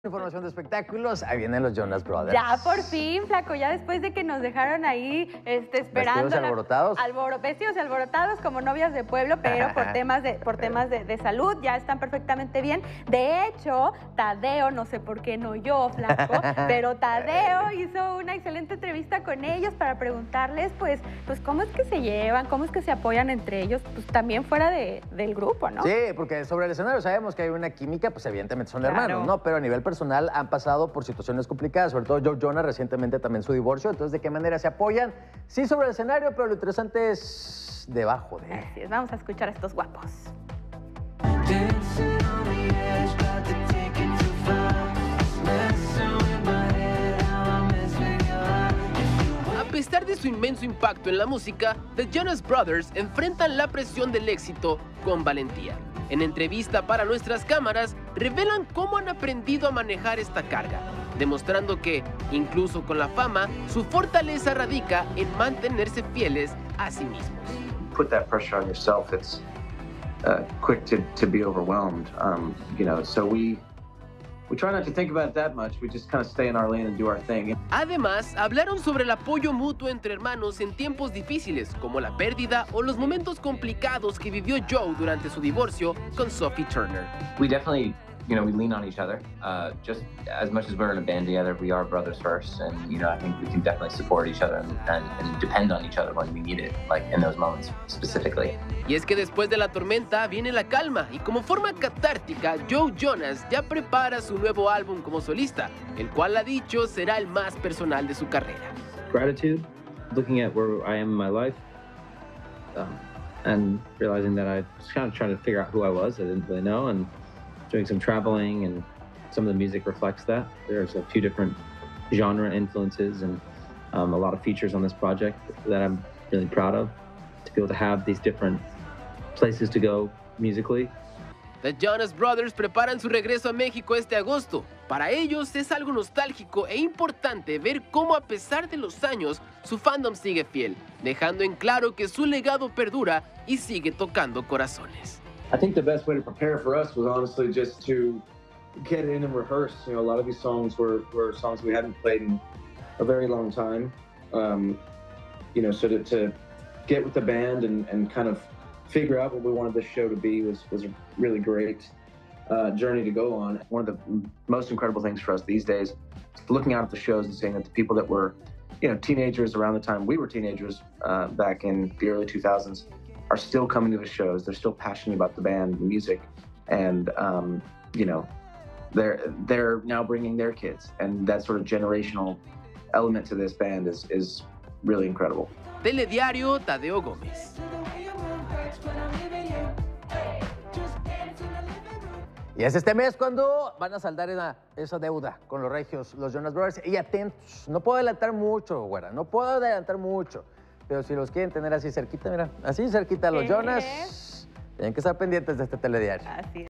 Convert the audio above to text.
Información de espectáculos, ahí vienen los Jonas Brothers. Ya por fin, flaco, ya después de que nos dejaron ahí esperando. ¿Vestidos alborotados? Vestidos alborotados como novias de pueblo, pero por temas de salud ya están perfectamente bien. De hecho, Tadeo, no sé por qué no yo, flaco, pero Tadeo hizo una excelente entrevista con ellos para preguntarles, pues cómo es que se llevan, cómo es que se apoyan entre ellos, pues también fuera del grupo, ¿no? Sí, porque sobre el escenario sabemos que hay una química, pues evidentemente son Claro. hermanos, ¿no? Pero a nivel personal han pasado por situaciones complicadas, sobre todo Joe Jonas recientemente también su divorcio. Entonces, ¿de qué manera se apoyan? Sí, sobre el escenario, pero lo interesante es debajo de... Así es, vamos a escuchar a estos guapos. A pesar de su inmenso impacto en la música, The Jonas Brothers enfrentan la presión del éxito con valentía. En entrevista para nuestras cámaras, revelan cómo han aprendido a manejar esta carga, demostrando que, incluso con la fama, su fortaleza radica en mantenerse fieles a sí mismos. Put that pressure on yourself, it's quick to be overwhelmed, so we try not to think about it that much. We just kind of stay in our lane and do our thing. Además, hablaron sobre el apoyo mutuo entre hermanos en tiempos difíciles, como la pérdida o los momentos complicados que vivió Joe durante su divorcio con Sophie Turner. We definitely, we lean on each other. Just as much as we're in a band together, we are brothers first, and I think we can definitely support each other and depend on each other when we need it, like in those moments specifically. Y es que después de la tormenta viene la calma, y como forma catártica, Joe Jonas ya prepara su nuevo álbum como solista, el cual ha dicho será el más personal de su carrera. Gratitude, looking at where I am in my life, and realizing that I was kind of trying to figure out who I was. I didn't really know, and doing some traveling, and some of the music reflects that. There's a few different genre influences and a lot of features on this project that I'm really proud of, to be able to have these different places to go musically. The Jonas Brothers preparan su regreso a México este agosto. Para ellos es algo nostálgico e importante ver cómo, a pesar de los años, su fandom sigue fiel, dejando en claro que su legado perdura y sigue tocando corazones. I think the best way to prepare for us was honestly just to get in and rehearse. A lot of these songs were songs we hadn't played in a very long time. So to get with the band and kind of figure out what we wanted this show to be was a really great journey to go on. One of the most incredible things for us these days is looking out at the shows and seeing that the people that were, teenagers around the time we were teenagers back in the early 2000s are still coming to the shows. They're still passionate about the band and music, and they're now bringing their kids, and that sort of generational element to this band is really incredible. Telediario, Tadeo Gómez. Y es este mes cuando van a saldar esa deuda con los regios, los Jonas Brothers. Y atentos, no puedo adelantar mucho, güera, no puedo adelantar mucho. Pero si los quieren tener así cerquita, mira, así cerquita a los Jonas, tienen que estar pendientes de este telediario. Así es.